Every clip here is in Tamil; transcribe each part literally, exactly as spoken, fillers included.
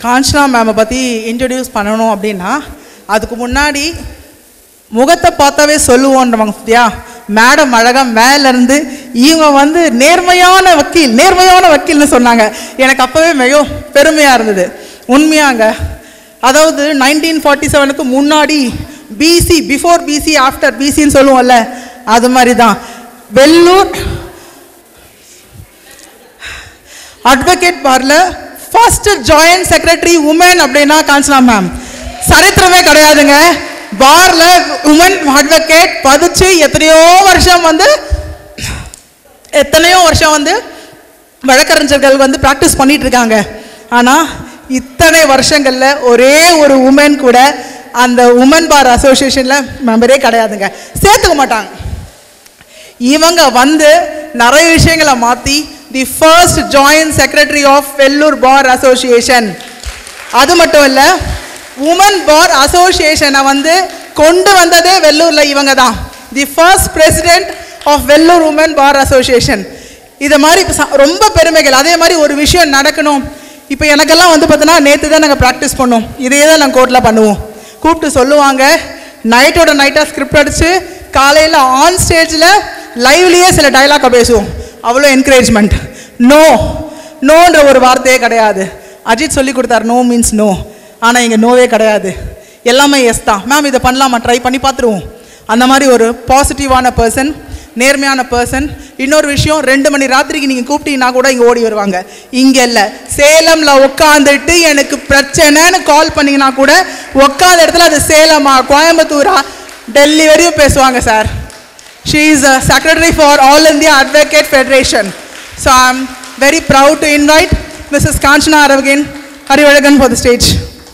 காஞ்சனா மேமை பற்றி இன்ட்ரடியூஸ் பண்ணணும் அப்படின்னா அதுக்கு முன்னாடி முகத்தை பார்த்தாவே சொல்லுவோன்றவங்க சத்தியா மேடம் அழகாக மேலேருந்து இவங்க வந்து நேர்மையான வக்கீல் நேர்மையான வக்கீல்னு சொன்னாங்க. எனக்கு அப்போவே மிகவும் பெருமையாக இருந்தது. உண்மையாங்க, அதாவது நைன்டீன் ஃபார்ட்டி செவனுக்கு முன்னாடி பிசி, பிஃபோர் பிசி ஆஃப்டர் பிசின்னு சொல்லுவோம்ல, அது மாதிரி தான் வெள்ளூர் அட்வொகேட் பார்ல ஃபர்ஸ்ட் ஜாயின்ட் செக்ரட்டரி உமன் அப்படின்னா காஞ்சனா மேம். சரித்திரமே கிடையாதுங்க. பார்ல உமன் அட்வொகேட் பதிச்சு எத்தனையோ வருஷம் வந்து எத்தனையோ வருஷம் வந்து வழக்கறிஞர்கள் வந்து ப்ராக்டிஸ் பண்ணிட்டு இருக்காங்க. ஆனால் இத்தனை வருஷங்களில் ஒரே ஒரு உமன் கூட அந்த உமன் பார் அசோசியேஷனில் மெம்பரே கிடையாதுங்க, சேர்த்துக்க மாட்டாங்க. இவங்க வந்து நிறைய விஷயங்களை மாற்றி the first joint secretary of Vellore bar association. அது மட்டும் இல்லை, உமன் பார் அசோசியேஷனை வந்து கொண்டு வந்ததே வெள்ளூரில் இவங்க தான். The first president of Vellore woman bar association. இதை மாதிரி ரொம்ப பெருமைகள். அதே மாதிரி ஒரு விஷயம் நடக்கணும். இப்போ எனக்கெல்லாம் வந்து பார்த்தோன்னா நேற்று தான் நாங்கள் ப்ராக்டிஸ் பண்ணோம். இதே தான் நாங்கள் கோர்ட்டில் பண்ணுவோம். கூப்பிட்டு சொல்லுவாங்க, நைட்டோட நைட்டாக ஸ்கிரிப்ட் அடித்து காலையில் ஆன் ஸ்டேஜில் லைவ்லேயே சில டைலாக்கை பேசுவோம். அவ்வளோ என்கரேஜ்மெண்ட். நோ நோன்ற ஒரு வார்த்தையே கிடையாது. அஜித் சொல்லி கொடுத்தார், நோ மீன்ஸ் நோ. ஆனால் இங்கே நோவே கிடையாது, எல்லாமே எஸ் தான். மேம் இதை பண்ணலாமா, ட்ரை பண்ணி பார்த்துருவோம். அந்த மாதிரி ஒரு பாசிட்டிவான பர்சன், நேர்மையான பர்சன். இன்னொரு விஷயம், ரெண்டு மணி ராத்திரிக்கு நீங்கள் கூப்பிட்டீங்கன்னா கூட இங்கே ஓடி வருவாங்க. இங்கே இல்லை, சேலமில் உட்காந்துட்டு எனக்கு பிரச்சனைன்னு கால் பண்ணிங்கன்னா கூட உட்காந்த இடத்துல அது சேலமா கோயம்புத்தூரா டெல்லி வரையும் பேசுவாங்க sir. She is a secretary for all India advocate federation. So I am very proud to invite Mrs Kanchana அரவிகன் அறிவழகன் ஃபார் த ஸ்டேஜ்.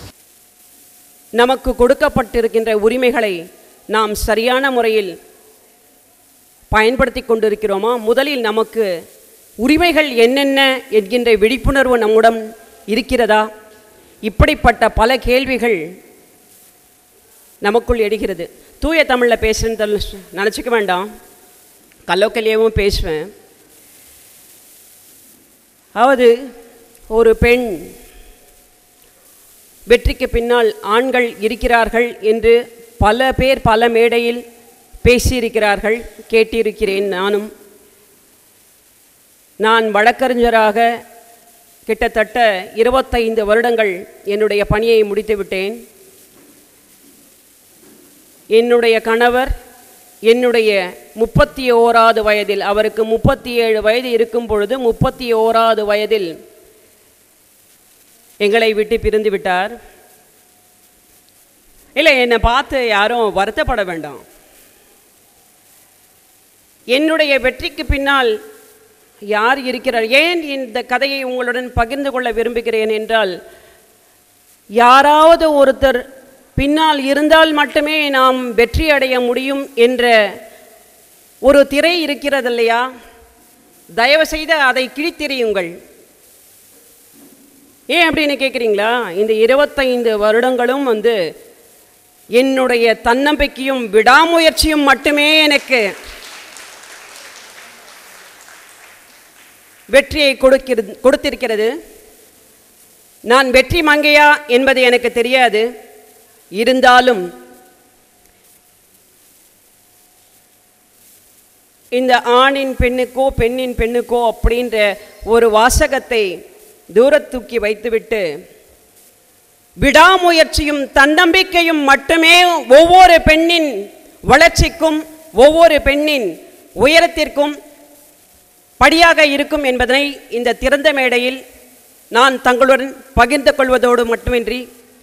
நமக்கு கொடுக்கப்பட்டிருக்கின்ற உரிமைகளை நாம் சரியான முறையில் பயன்படுத்தி கொண்டிருக்கிறோமா? முதலில் நமக்கு உரிமைகள் என்னென்ன என்கின்ற விழிப்புணர்வு நம்முடன் இருக்கிறதா? இப்படிப்பட்ட பல கேள்விகள் நமக்குள் எடுகிறது. தூய தமிழில் பேசுகிறேன்னு நினச்சிக்க வேண்டாம், கல்லோக்கல்லையும் பேசுவேன். அதாவது ஒரு பெண் வெற்றிக்கு பின்னால் ஆண்கள் இருக்கிறார்கள் என்று பல பேர் பல மேடையில் பேசியிருக்கிறார்கள், கேட்டிருக்கிறேன். நானும் நான் வழக்கறிஞராக கிட்டத்தட்ட இருபத்தைந்து வருடங்கள் என்னுடைய பணியை முடித்துவிட்டேன். என்னுடைய கணவர் என்னுடைய முப்பத்தி ஓராவது வயதில், அவருக்கு முப்பத்தி ஏழு வயது இருக்கும் பொழுது முப்பத்தி ஓராவது வயதில் எங்களை விட்டு பிரிந்து விட்டார். இல்லை, என்னை பார்த்து யாரும் வருத்தப்பட வேண்டாம். என்னுடைய வெற்றிக்கு பின்னால் யார் இருக்கிறார்? ஏன் இந்த கதையை உங்களுடன் பகிர்ந்து கொள்ள விரும்புகிறேன் என்றால், யாராவது ஒருத்தர் பின்னால் இருந்தால் மட்டுமே நாம் வெற்றி அடைய முடியும் என்ற ஒரு திரை இருக்கிறது இல்லையா? தயவு செய்து அதை கிழித்தெறியுங்கள். ஏன் அப்படின்னு கேட்குறீங்களா? இந்த இருபத்தைந்து வருடங்களும் வந்து என்னுடைய தன்னம்பிக்கையும் விடாமுயற்சியும் மட்டுமே எனக்கு வெற்றியை கொடுக்கிறது கொடுத்திருக்கிறது. நான் வெற்றி மங்கையா என்பது எனக்கு தெரியாது. இருந்தாலும் இந்த ஆணின் பெண்ணுக்கோ பெண்ணின் பெண்ணுக்கோ அப்படின்ற ஒரு வாசகத்தை தூரத்தூக்கி வைத்துவிட்டு விடாமுயற்சியும் தன்னம்பிக்கையும் மட்டுமே ஒவ்வொரு பெண்ணின் வளர்ச்சிக்கும் ஒவ்வொரு பெண்ணின் உயரத்திற்கும் படியாக இருக்கும் என்பதனை இந்த திறந்த மேடையில் நான் தங்களுடன் பகிர்ந்து கொள்வதோடு மட்டுமின்றி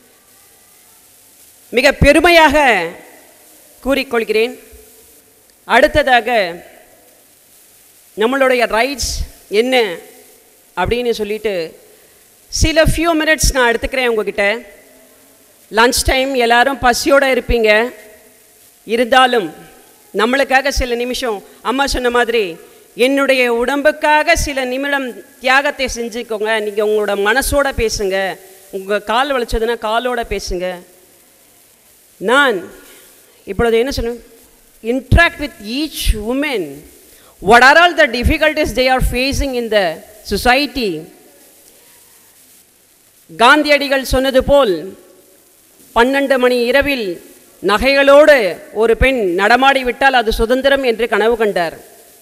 மிக பெருமையாக கூறிக்கொள்கிறேன். அடுத்ததாக நம்மளுடைய ரைட்ஸ் என்ன அப்படின்னு சொல்லிட்டு சில ஃபியூ மினிட்ஸ் நான் எடுத்துக்கிறேன் உங்ககிட்ட. லன்ச் டைம் எல்லோரும் பசியோடு இருப்பீங்க. இருந்தாலும் நம்மளுக்காக சில நிமிஷம், அம்மா சொன்ன மாதிரி என்னுடைய உடம்புக்காக சில நிமிடம் தியாகத்தை செஞ்சுக்கோங்க. நீங்கள் உங்களோட மனசோட பேசுங்க. உங்கள் கால் வலிச்சதுன்னா காலோட பேசுங்க. நான் இப்பொழுது என்ன சொன்னேன், interact with each woman, what are all the difficulties they are facing in the society. காந்தியடிகள் சொன்னது போல் பன்னெண்டு மணி இரவில் நகைகளோடு ஒரு பெண் நடமாடி விட்டால் அது சுதந்திரம் என்று கனவு கண்டார்.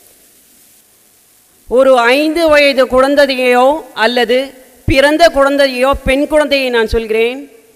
ஒரு ஐந்து வயது குழந்தையோ அல்லது பிறந்த குழந்தையோ, பெண் குழந்தையை நான் சொல்கிறேன்,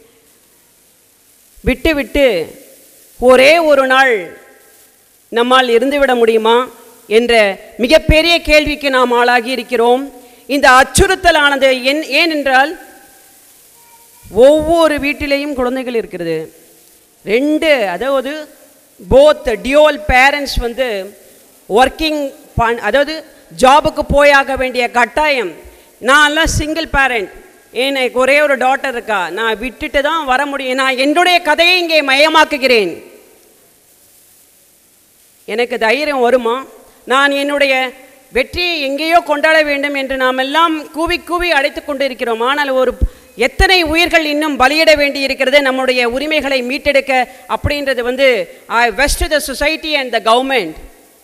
விட்டு விட்டு ஒரே ஒரு நாள் நம்மால் இருந்துவிட முடியுமா என்ற மிகப்பெரிய கேள்விக்கு நாம் ஆளாகி இருக்கிறோம். இந்த அச்சுறுத்தலானது என் ஏனென்றால் ஒவ்வொரு வீட்டிலேயும் குழந்தைகள் இருக்கிறது. ரெண்டு, அதாவது போத் டியூவல் பேரண்ட்ஸ் வந்து ஒர்க்கிங் பண் அதாவது ஜாபுக்கு போயாக வேண்டிய கட்டாயம். நான்லாம் சிங்கிள் பேரண்ட், எனக்கு ஒரே ஒரு டாட்டர் இருக்கா, நான் விட்டுட்டு தான் வர முடியும். நான் என்னுடைய கதையை இங்கே மையமாக்குகிறேன். எனக்கு தைரியம் வருமா? நான் என்னுடைய வெற்றியை எங்கேயோ கொண்டாட வேண்டும் என்று நாம் எல்லாம் கூவி கூவி அழைத்து கொண்டு இருக்கிறோம். ஆனால் ஒரு எத்தனை உயிர்கள் இன்னும் பலியிட வேண்டி இருக்கிறது நம்முடைய உரிமைகளை மீட்டெடுக்க அப்படின்றது வந்து I vest the society and the government.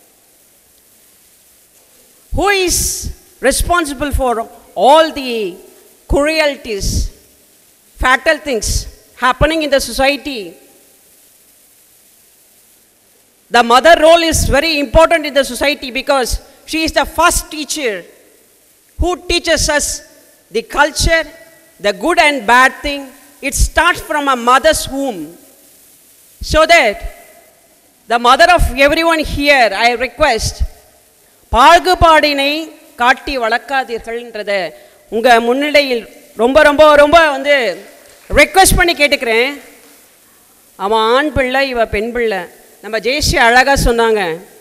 Who is responsible for all the cruelties, fatal things happening in the society? The mother role is very important in the society because she is the first teacher who teaches us the culture, the good and bad thing. It starts from a mother's womb. So that the mother of everyone here, I request, பாகுபாடினை காட்டி வளர்க்காதீர்கள்ன்றத உங்கள் முன்னிலையில் ரொம்ப ரொம்ப ரொம்ப வந்து ரெக்வெஸ்ட் பண்ணி கேட்டுக்கிறேன். அவன் ஆண் பிள்ளை, இவ பெண் பிள்ளை. நம்ம ஜெயஸ்ரீ அழகாக சொன்னாங்க,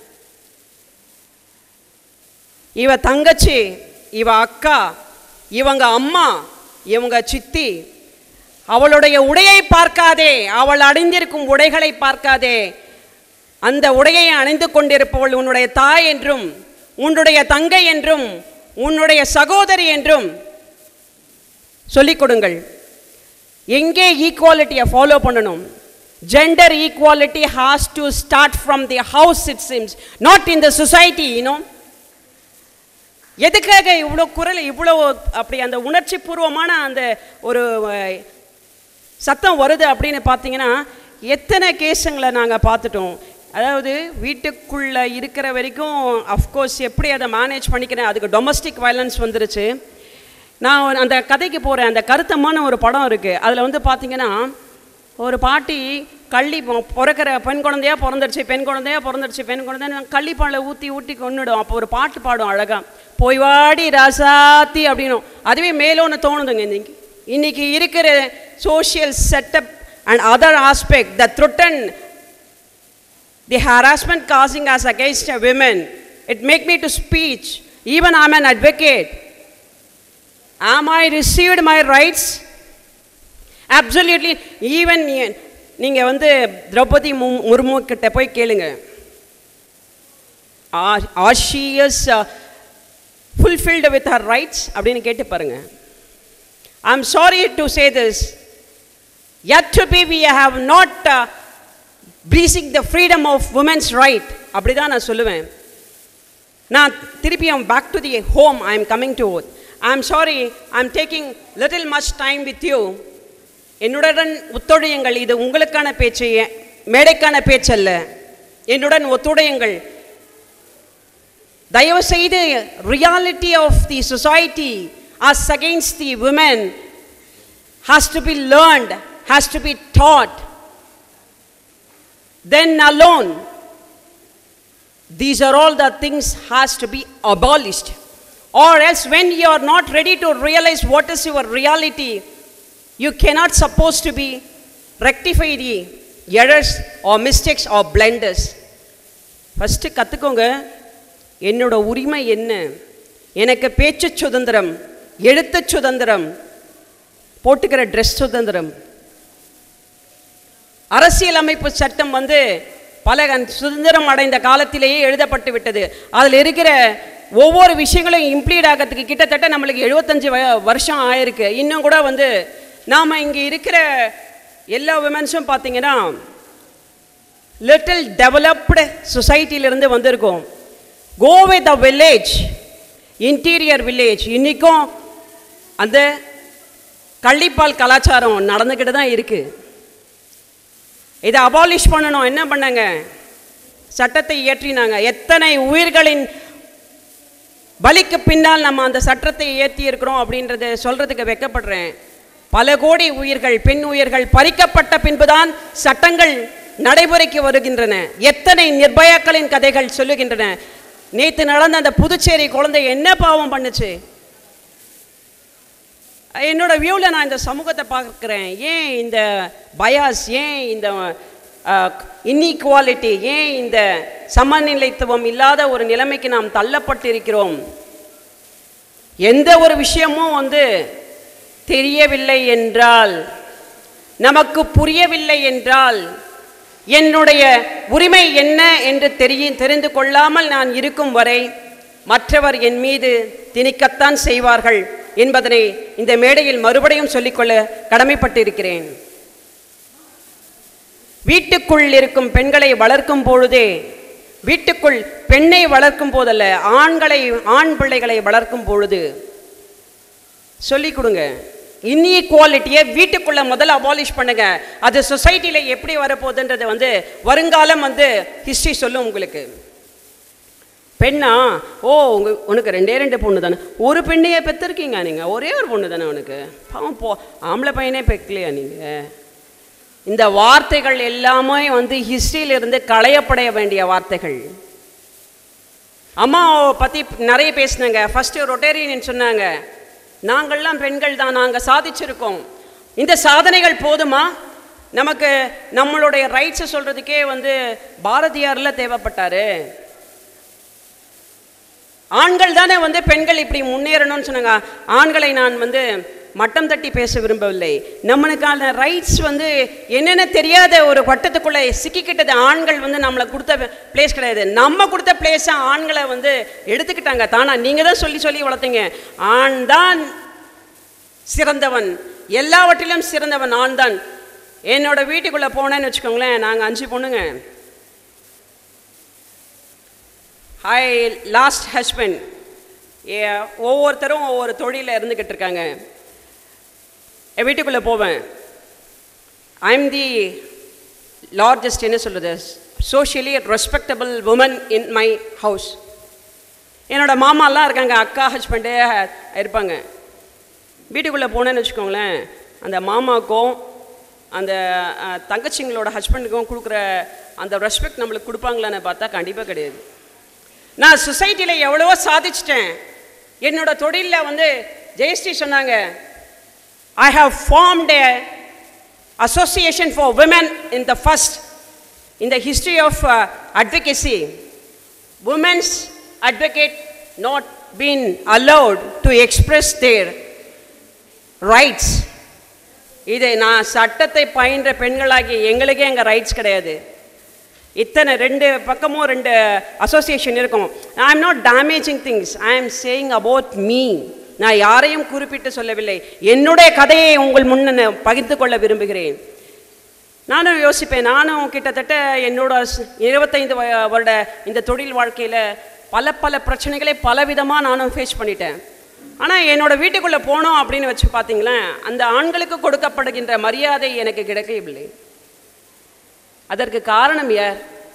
இவ தங்கச்சி, இவ அக்கா, இவங்க அம்மா, இவங்க சித்தி. அவளுடைய உடையை பார்க்காதே, அவள் அணிந்திருக்கும் உடைகளை பார்க்காதே. அந்த உடையை அணிந்து கொண்டிருப்பவள் உன்னுடைய தாய் என்றும், உன்னுடைய தங்கை என்றும், உன்னுடைய சகோதரி என்றும் சொல்லிக் கொடுங்கள். எங்கே ஈக்குவாலிட்டியை ஃபாலோ பண்ணணும்? Gender equality has to start from the house, it seems, not in the society. You know, எதுக்காக இவ்வளோ குரல், இவ்வளோ அப்படி அந்த உணர்ச்சி பூர்வமான அந்த ஒரு சத்தம் வருது அப்படின்னு பார்த்தீங்கன்னா, எத்தனை கேஸுங்களை நாங்கள் பார்த்துட்டோம். அதாவது வீட்டுக்குள்ளே இருக்கிற வரைக்கும் அஃப்கோர்ஸ் எப்படி அதை மேனேஜ் பண்ணிக்கிறேன், அதுக்கு டொமஸ்டிக் வயலன்ஸ் வந்துருச்சு. நான் அந்த கதைக்கு போகிறேன். அந்த கருத்தமான ஒரு படம் இருக்குது. அதில் வந்து பார்த்திங்கன்னா, ஒரு பாட்டி கள்ளி பிறக்கிற பெண் குழந்தையாக பிறந்துருச்சு, பெண் குழந்தையாக பிறந்துருச்சு, பெண் குழந்தை கள்ளிப்பாலை ஊற்றி ஊற்றி கொண்டுடும். அப்போ ஒரு பாட்டு பாடும் அழகாக, போய் வாடி ராசாத்தி அப்படின்னும். அதுவே மேலோன்னு தோணுதுங்க. இன்னைக்கு இன்னைக்கு இருக்கிற social setup and other aspect, the த்ருட்டன், the harassment causing us against women, it make me to speech. Even I am an advocate. Am I received my rights? Absolutely. Even நீங்கள் வந்து திரௌபதி முர்மு கிட்ட போய் கேளுங்க, are she is uh, fulfilled with her rights அப்படின்னு கேட்டு பாருங்க. I am sorry to say this, yet to be we have not uh, breaching the freedom of women's right. அப்படி தான் நான் சொல்லுவேன். நான் திருப்பியும் back to the home I am coming to. I am sorry, I am taking little much time with you. என்னுடன் ஒத்துழையுங்கள். இது உங்களுக்கான பேச்சு, மேடைக்கான பேச்சல்ல. என்னுடன் ஒத்துழையுங்கள் தயவு செய்து. reality of the society as against the women has to be learned, has to be taught. Then alone these are all the things has to be abolished. Or else when you are not ready to realize what is your reality, you cannot supposed to be rectify the errors or mistakes or blunders. first கத்துக்கோங்க, என்னோட உரிமை என்ன. எனக்கு பேச்சு சுதந்திரம், எழுத்து சுதந்திரம், போட்டுக்கிற ட்ரெஸ் சுதந்திரம். அரசியலமைப்பு சட்டம் வந்து பல சுதந்திரம் அடைந்த காலத்திலேயே எழுதப்பட்டு விட்டது. அதில் இருக்கிற ஒவ்வொரு விஷயங்களும் இம்ப்ளீட் ஆகிறதுக்கு கிட்டத்தட்ட நம்மளுக்கு எழுபத்தஞ்சு வருஷம் ஆயிருக்கு. இன்னும் கூட வந்து நாம் இங்கே இருக்கிற எல்லா விமென்ஸும் பார்த்தீங்கன்னா லிட்டில் டெவலப்டு சொசைட்டியிலிருந்து வந்திருக்கோம். Go with the village, interior village, இன்றைக்கும் அந்த கள்ளிப்பால் கலாச்சாரம் நடந்துக்கிட்டு தான் இருக்குது. இதை அபாலிஷ் பண்ணணும். என்ன பண்ணாங்க? சட்டத்தை இயற்றினாங்க. எத்தனை உயிர்களின் பலிக்கு பின்னால் நம்ம அந்த சட்டத்தை இயற்றி இருக்கிறோம் அப்படின்றத சொல்கிறதுக்கு வெட்கப்படுறேன். பல கோடி உயிர்கள், பெண் உயிர்கள் பறிக்கப்பட்ட பின்புதான் சட்டங்கள் நடைமுறைக்கு வருகின்றன. எத்தனை நிர்பயாக்களின் கதைகள் சொல்லுகின்றன. நேற்று நடந்த அந்த புதுச்சேரி குழந்தை என்ன பாவம் பண்ணுச்சு? என்னோட வியூவில் நான் இந்த சமூகத்தை பார்க்குறேன். ஏன் இந்த பயாஸ், ஏன் இந்த இன்இக்வாலிட்டி, ஏன் இந்த சமநிலைத்துவம் இல்லாத ஒரு நிலைமைக்கு நாம் தள்ளப்பட்டிருக்கிறோம்? எந்த ஒரு விஷயமும் வந்து தெரியவில்லை என்றால், நமக்கு புரியவில்லை என்றால், என்னுடைய உரிமை என்ன என்று தெரிய தெரிந்து கொள்ளாமல் நான் இருக்கும் வரை மற்றவர் என் மீது திணிக்கத்தான் செய்வார்கள் என்பதனை இந்த மேடையில் மறுபடியும் சொல்லிக்கொள்ள கடமைப்பட்டிருக்கிறேன். வீட்டுக்குள் இருக்கும் பெண்களை வளர்க்கும் பொழுதே, வீட்டுக்குள் பெண்ணை வளர்க்கும் போதல்ல, ஆண்களை ஆண் பிள்ளைகளை வளர்க்கும் பொழுது சொல்லிக் கொடுங்க. இன்இக்வாலிட்டியை வீட்டுக்குள்ள முதல்ல அபாலிஷ் பண்ணுங்க. அது சொசைட்டியில் எப்படி வரப்போகுதுன்றது வந்து வருங்காலம் வந்து ஹிஸ்ட்ரி சொல்லும் உங்களுக்கு. பெண்ணா, ஓ உங்க உனக்கு ரெண்டே ரெண்டு பொண்ணு தானே, ஒரு பெண்ணையே பெற்றிருக்கீங்க நீங்கள், ஒரே ஒரு பொண்ணு தானே உனக்கு, பாவம் போ, ஆம்பளை பையனே பெக்கலையா நீங்கள்? இந்த வார்த்தைகள் எல்லாமே வந்து ஹிஸ்ட்ரியிலிருந்து களையப்படைய வேண்டிய வார்த்தைகள். அம்மாவை பற்றி நிறைய பேசினாங்க. ஃபஸ்ட்டு ரொட்டேரியன் சொன்னாங்க, நாங்கள்லாம் பெண்கள் தான், நாங்கள் சாதிச்சிருக்கோம். இந்த சாதனைகள் போதுமா? நமக்கு நம்மளுடைய ரைட்ஸை சொல்கிறதுக்கே வந்து பாரதியாரில் தேவைப்பட்டார். ஆண்கள் தானே வந்து பெண்கள் இப்படி முன்னேறணும்னு சொன்னாங்க. ஆண்களை நான் வந்து மட்டம் தட்டி பேச விரும்பவில்லை. நம்மளுக்கான ரைட்ஸ் வந்து என்னென்ன தெரியாத ஒரு வட்டத்துக்குள்ளே சிக்கிக்கிட்டது. ஆண்கள் வந்து நம்மளை கொடுத்த பிளேஸ் கிடையாது. நம்ம கொடுத்த பிளேஸை ஆண்களை வந்து எடுத்துக்கிட்டாங்க தானா. நீங்கள் தான் சொல்லி சொல்லி வளர்த்தீங்க, ஆண் தான் சிறந்தவன், எல்லாவற்றிலும் சிறந்தவன் ஆண் தான். என்னோட வீட்டுக்குள்ளே போனேன்னு வச்சுக்கோங்களேன், நாங்கள் அஞ்சு பொண்ணுங்க. ஐ லாஸ்ட் ஹஸ்பண்ட், ஒவ்வொருத்தரும் ஒவ்வொரு தொழிலில் இருந்துக்கிட்டு இருக்காங்க. என் வீட்டுக்குள்ளே போவேன், ஐ எம் தி லார்ஜஸ்ட், என்ன சொல்கிறது, socially respectable woman in my house. என்னோட மாமாலாம் இருக்காங்க, அக்கா ஹஸ்பண்டே இருப்பாங்க. வீட்டுக்குள்ளே போனேன்னு வச்சுக்கோங்களேன், அந்த மாமாவுக்கும் அந்த தங்கச்சிங்களோட ஹஸ்பண்டுக்கும் கொடுக்குற அந்த ரெஸ்பெக்ட் நம்மளுக்கு கொடுப்பாங்களான்னு பார்த்தா கண்டிப்பாக கிடையாது. நான் சொசைட்டியில் எவ்வளவோ சாதிச்சிட்டேன். என்னோட தொழிலில் வந்து ஜெயஸ்ரீ சொன்னாங்க, I have formed a association for women in the first in the history of uh, advocacy. Women's advocate not been allowed to express their rights. இதை நான் சட்டத்தை பயின்ற பெண்களாகி எங்களுக்கே எங்கள் ரைட்ஸ் கிடையாது. இத்தனை ரெண்டு பக்கமும் ரெண்டு அசோசியேஷன் இருக்கும். I am not damaging things, I am saying about me. நான் யாரையும் குறிப்பிட்டு சொல்லவில்லை, என்னுடைய கதையை உங்கள் முன்ன பகிர்ந்து கொள்ள விரும்புகிறேன். நானும் யோசிப்பேன், நானும் கிட்டத்தட்ட என்னோட இருபத்தைந்து வருட இந்த தொழில் வாழ்க்கையில் பல பல பிரச்சனைகளை பலவிதமாக நானும் ஃபேஸ் பண்ணிட்டேன். ஆனால் என்னோட வீட்டுக்குள்ளே போனோம் அப்படின்னு வச்சு பார்த்தீங்களேன், அந்த ஆண்களுக்கு கொடுக்கப்படுகின்ற மரியாதை எனக்கு கிடைக்கவில்லை. அதற்கு காரணம் யார்?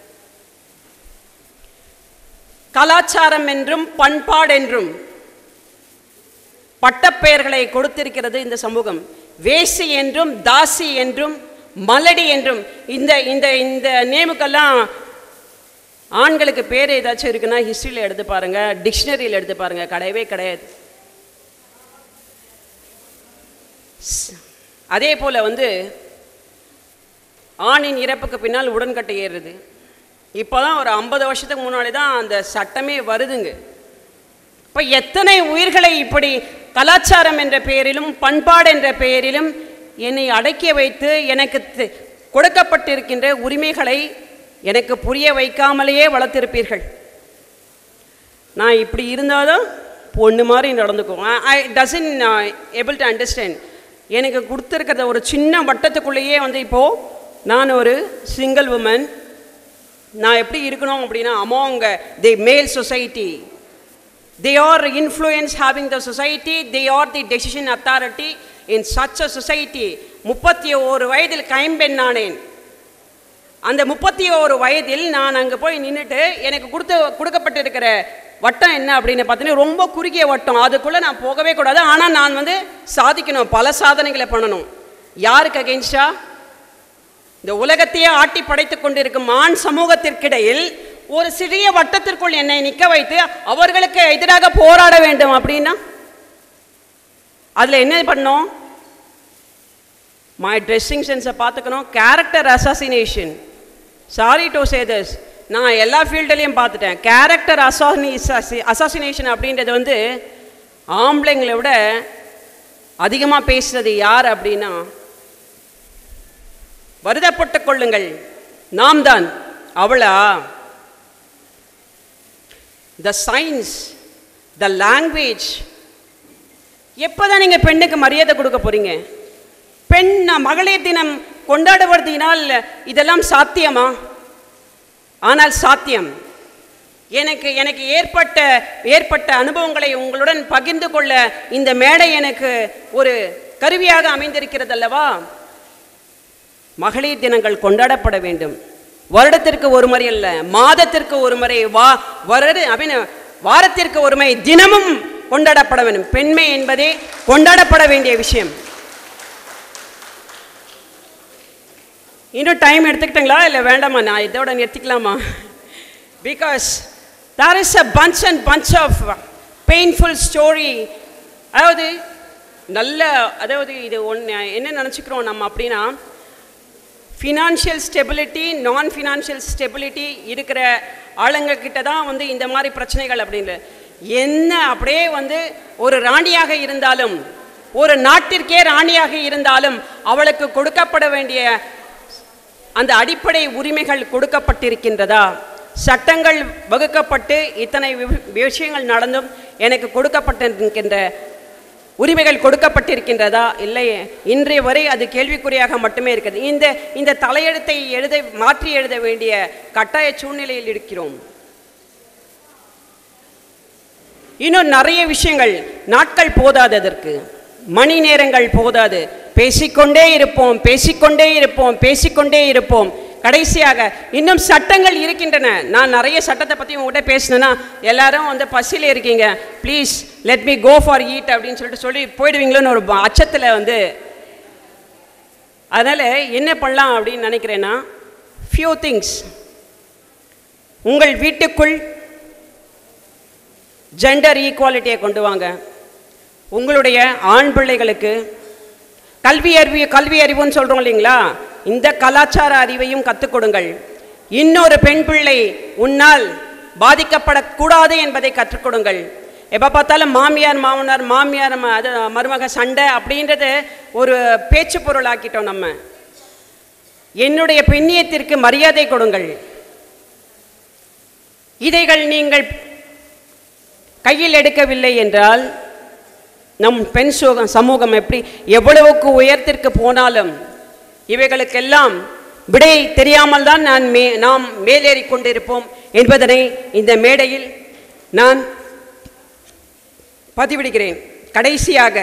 கலாச்சாரம் என்றும் பண்பாடு என்றும் பட்டப்பெயர்களை கொடுத்திருக்கிறது இந்த சமூகம். வேசி என்றும் தாசி என்றும் மலடி என்றும் இந்த இந்த இந்த நேமுக்கெல்லாம் ஆண்களுக்கு பேர் ஏதாச்சும் இருக்குன்னா ஹிஸ்ட்ரியில் எடுத்து பாருங்க, டிக்ஷனரியில் எடுத்து பாருங்க, கிடையவே கிடையாது. அதே போல வந்து ஆணின் இறப்புக்கு பின்னால் உடன்கட்டை ஏறுது. இப்போ தான் ஒரு ஐம்பது வருஷத்துக்கு முன்னாடி தான் அந்த சட்டமே வருதுங்க. இப்போ எத்தனை உயிர்களை இப்படி கலாச்சாரம் என்ற பெயரிலும் பண்பாடு என்ற பெயரிலும் என்னை அடக்கி வைத்து எனக்கு கொடுக்கப்பட்டிருக்கின்ற உரிமைகளை எனக்கு புரிய வைக்காமலேயே வளர்த்திருப்பீர்கள். நான் இப்படி இருந்தாலும் பொண்ணு மாதிரி நடந்துக்கும். I doesn't able to understand. எனக்கு கொடுத்துருக்கிறத ஒரு சின்ன வட்டத்துக்குள்ளேயே வந்து இப்போது நான் ஒரு சிங்கிள் உமன், நான் எப்படி இருக்கணும் அப்படின்னா among the male society, they are influence having the society, they are the decision authority. in such a society. முப்பத்தி ஓரு வயதில் கைம்பெண் ஆனேன். அந்த முப்பத்தி ஓரு வயதில் நான் அங்கே போய் நின்றுட்டு எனக்கு கொடுத்த கொடுக்கப்பட்டிருக்கிற வட்டம் என்ன அப்படின்னு பார்த்தீங்கன்னா ரொம்ப குறுகிய வட்டம். அதுக்குள்ளே நான் போகவே கூடாது. ஆனால் நான் வந்து சாதிக்கணும், பல சாதனைகளை பண்ணணும். யாருக்கு அகெயின்ஸ்டா? இந்த உலகத்தையே ஆட்டி படைத்து கொண்டிருக்கும் ஆண் சமூகத்திற்கிடையில் ஒரு சிறிய வட்டத்திற்குள் என்னை நிற்க வைத்து அவர்களுக்கு எதிராக போராட வேண்டும் அப்படின்னா அதில் என்ன பண்ணோம்? மை ட்ரெஸ்ஸிங் சென்ஸை பார்த்துக்கணும். Character assassination, sorry to say this, நான் எல்லா ஃபீல்டுலேயும் பார்த்துட்டேன். கேரக்டர் அசாசினி அசாசினேஷன் அப்படின்றது வந்து ஆம்பளைங்களை விட அதிகமாக பேசுறது யார் அப்படின்னா, வருத்தப்பட்டு கொள்ளுங்கள், நாம் தான். அவளா? த சயின்ஸ், த லாங்குவேஜ். எப்போதான் நீங்கள் பெண்ணுக்கு மரியாதை கொடுக்க போறீங்க? பெண் மகளிர் தினம் கொண்டாடுவதினால் இதெல்லாம் சாத்தியமா? ஆனால் சாத்தியம். எனக்கு எனக்கு ஏற்பட்ட ஏற்பட்ட அனுபவங்களை உங்களுடன் பகிர்ந்து கொள்ள இந்த மேடை எனக்கு ஒரு கருவியாக அமைந்திருக்கிறது அல்லவா? மகளிர் தினங்கள் கொண்டாடப்பட வேண்டும். வருடத்திற்கு ஒரு முறை அல்ல, மாதத்திற்கு ஒரு முறை, வா வருட அப்படின்னு வாரத்திற்கு ஒரு முறை, தினமும் கொண்டாடப்பட வேண்டும். பெண்மை என்பதே கொண்டாடப்பட வேண்டிய விஷயம். இன்னும் டைம் எடுத்துக்கிட்டீங்களா இல்லை வேண்டாமா? நான் இதோட நிறுத்திக்கலாமா? Because there is a bunch and bunch of painful story. அதாவது நல்ல, அதாவது இது ஒன்று என்ன நினச்சிக்கிறோம் நம்ம அப்படின்னா, ஃபினான்ஷியல் ஸ்டெபிலிட்டி, நான் ஃபினான்ஷியல் ஸ்டெபிலிட்டி இருக்கிற ஆளுங்கக்கிட்ட தான் வந்து இந்த மாதிரி பிரச்சனைகள் அப்படின்னு. என்ன அப்படியே வந்து ஒரு ராணியாக இருந்தாலும், ஒரு நாட்டிற்கே ராணியாக இருந்தாலும், அவளுக்கு கொடுக்கப்பட வேண்டிய அந்த அடிப்படை உரிமைகள் கொடுக்கப்பட்டிருக்கின்றதா? சட்டங்கள் வகுக்கப்பட்டு இத்தனை விஷயங்கள் நடந்தும் எனக்கு கொடுக்கப்பட்டிருக்கின்ற உரிமைகள் கொடுக்கப்பட்டிருக்கின்றதா? இல்லையே. இன்றைய வரை அது கேள்விக்குறியாக மட்டுமே இருக்கிறது. இந்த இந்த தலையெழுத்தை எழுத மாற்றி எழுத வேண்டிய கட்டாய சூழ்நிலையில் இருக்கிறோம். இன்னும் நிறைய விஷயங்கள், நாட்கள் போதாது, அதற்கு மணி நேரங்கள் போதாது. பேசிக்கொண்டே இருப்போம் பேசிக்கொண்டே இருப்போம் பேசிக்கொண்டே இருப்போம். கடைசியாக இன்னும் சட்டங்கள் இருக்கின்றன. நான் நிறைய சட்டத்தை பற்றி உங்கள்கிட்ட பேசினேன்னா எல்லாரும் வந்து பசியில் இருக்கீங்க, please let me go for eat அப்படின்னு சொல்லிட்டு சொல்லி போயிடுவீங்களோன்னு ஒரு அச்சத்தில் வந்து. அதனால் என்ன பண்ணலாம் அப்படின்னு நினைக்கிறேன்னா, ஃபியூ திங்ஸ். உங்கள் வீட்டுக்குள் ஜெண்டர் ஈக்குவாலிட்டியை கொண்டு வாங்க. உங்களுடைய ஆண் பிள்ளைகளுக்கு கல்வி அறிவு கல்வி அறிவுன்னு சொல்கிறோம் இல்லைங்களா, இந்த கலாச்சார அறிவையும் கற்றுக் கொடுங்கள். இன்னொரு பெண் பிள்ளை உன்னால் பாதிக்கப்படக்கூடாது என்பதை கற்றுக் கொடுங்கள். எப்போ பார்த்தாலும் மாமியார் மாமனார் மாமியார் அது மருமக சண்டை அப்படின்றது ஒரு பேச்சு பொருள் ஆக்கிட்டோம் நம்ம. என்னுடைய பெண்ணியத்திற்கு மரியாதை கொடுங்கள். இதைகள் நீங்கள் கையில் எடுக்கவில்லை என்றால் நம் பெண் சமூகம் எப்படி எவ்வளவுக்கு உயரத்திற்கு போனாலும் இவைகளுக்கெல்லாம் விடை தெரியாமல் தான் நான் மே நாம் மேலேறி கொண்டிருப்போம் என்பதனை இந்த மேடையில் நான் பதிவிடுகிறேன். கடைசியாக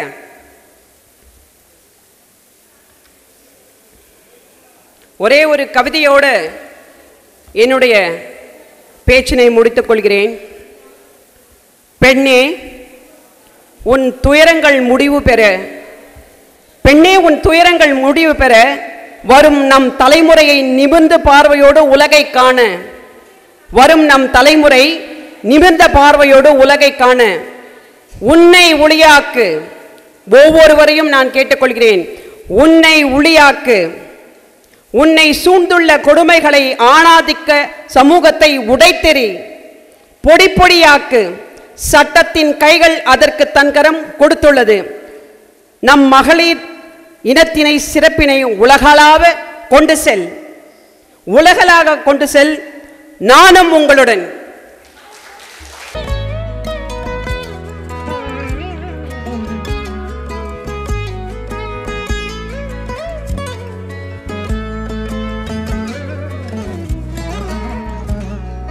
ஒரே ஒரு கவிதையோடு என்னுடைய பேச்சினை முடித்துக் கொள்கிறேன். பெண்ணே உன் துயரங்கள் முடிவு பெற, பெண்ணே உன் துயரங்கள் முடிவு பெற வரும் நம் தலைமுறையை நிமிர்ந்த பார்வையோடு உலகை காண, வரும் நம் தலைமுறை நிமிர்ந்த பார்வையோடு உலகை காண உன்னை ஒளியாக்கு. ஒவ்வொருவரையும் நான் கேட்டுக்கொள்கிறேன், உன்னை ஒளியாக்கு. உன்னை சூழ்ந்துள்ள கொடுமைகளை, ஆணாதிக்க சமூகத்தை உடைத்தெறி, பொடி பொடியாக்கு. சட்டத்தின் கைகள் அதற்கு தன்கரம் கொடுத்துள்ளது. நம் மகளிர் இனத்தினை சிறப்பினை உலகளாவ கொண்டு செல், உலகளாக கொண்டு செல். நானும் உங்களுடன்.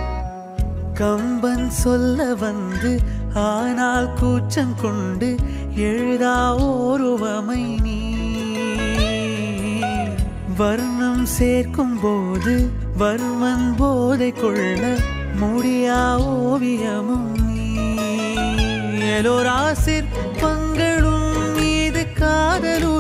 கம்பன் சொல்ல வந்து ஆனால் கூச்சம் கொண்டு எழுதா ஓருவமை நீ வர்ணம் சேர்க்கும் போது வர்மன் போதை கொள்ள முடியா ஓவியமும் நீ எலோரா சிற்பங்களும் மீது காதலும்